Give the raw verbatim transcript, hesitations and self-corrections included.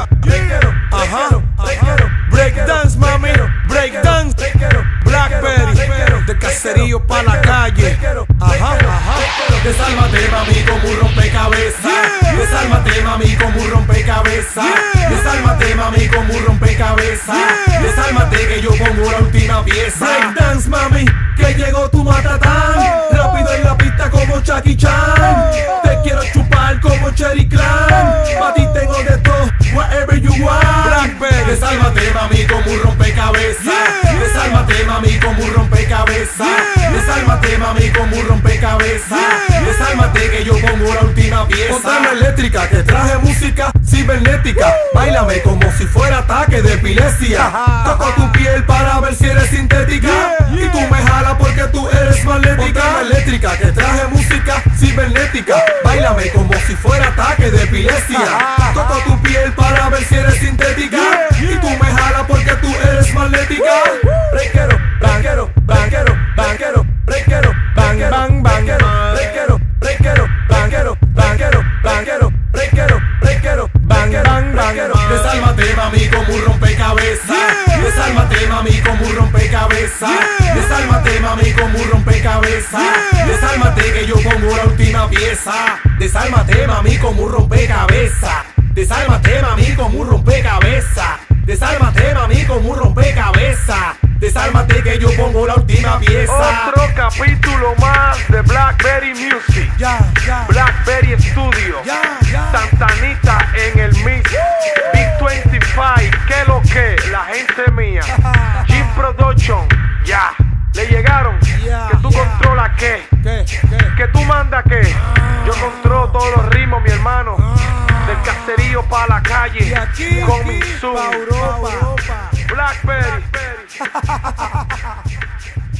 yeah, breakero, ajá, breakero, breakdance, mami, breakdance, Blackberry, de caserío pa' la calle, ajá, ajá. Desálmate, mami, como un rompecabezas. Yeah. Desálmate, mami, como un rompecabezas. Yeah. Desálmate, mami, como un rompecabezas. Yeah. Desálmate que yo pongo la última pieza. Breakdance, mami, Que llegó tu matatán. Oh. Rápido en la pista como Jackie Chan. Oh. Te quiero chupar como Cherry Clan. Oh. Pa' ti tengo de todo, whatever you want. Blackberry. Desálmate, mami, como un rompecabezas. Yeah. Desálmate, mami, como un rompecabezas. Yeah. Desálmate, mami, como un rompecabezas. Yeah. Desálmate que yo pongo la última pieza. Botana eléctrica que traje música cibernética. Báilame como si fuera ataque de epilepsia. Ajá, Toco ajá. tu piel para ver si eres sintética. Yeah, Y yeah. tú me jalas porque tú eres magnética. Botana eléctrica que traje música cibernética. Báilame como si fuera ataque de epilepsia. Ajá, Toco ajá. tu piel para ver si eres sintética. Yeah, yeah. Y tú me jalas porque tú eres magnética. Breakero, banquero, banquero, banquero, breakero, banquero, Bang, bang, banquero, bang. breakero, breakero, banquero, banquero, banquero, breakero, breakero, banquero, bang, breakero. bang. Desálmate, mami, como un rompecabezas. Yeah. Desálmate, mami, como un rompecabezas. Yeah. Desálmate, mami, como un rompecabezas. Yeah. Desálmate que yo pongo la última pieza. Desálmate, mami, como un rompecabezas. Desálmate, mami, como un rompecabezas. Desálmate, mami, como un rompecabezas. Desálmate que yo pongo la última pieza. Otro capítulo más de Blackberry Music. ya, ya, Blackberry Studio. ya, ya. Santanita en el mix. Big veinticinco, que lo que, la gente mía. Jim Production, ya. Le llegaron. Yeah, Que tú yeah. controlas qué. ¿Qué? ¿Qué? Que tú mandas qué. Yo controlo todos los ritmos, mi hermano. Del caserío pa' la calle. Y aquí, Con aquí, mi Zoom. pa' Europa. Blackberry.